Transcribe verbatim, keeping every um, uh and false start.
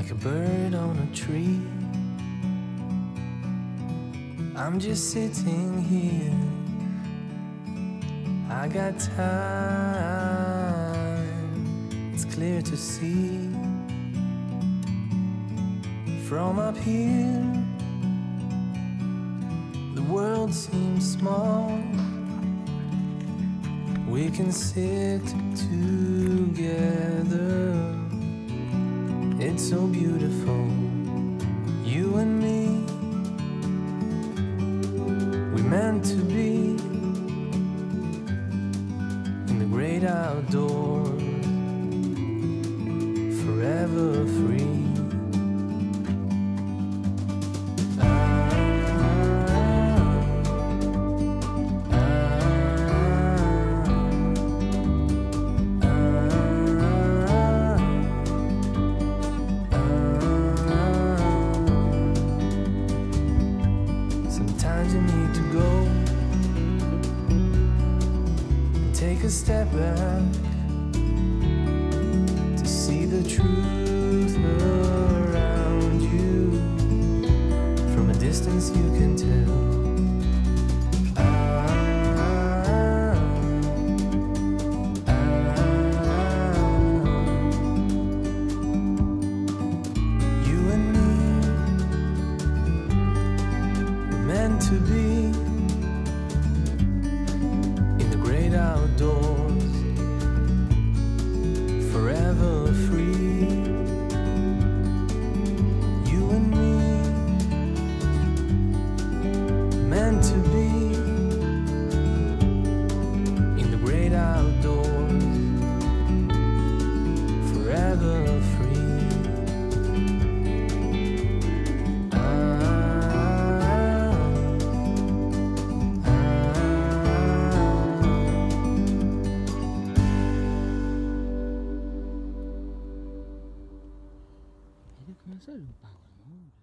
like a bird on a tree. I'm just sitting here, I got time, it's clear to see. From up here, the world seems small. We can sit together, it's so beautiful, you and me. We meant to be in the great outdoors, forever free. Sometimes you need to go and take a step back to see the truth around you. From a distance you can tell. To be in the great outdoors, forever free. You and me, meant to be in the great outdoors, forever free. Masa lupa kamu.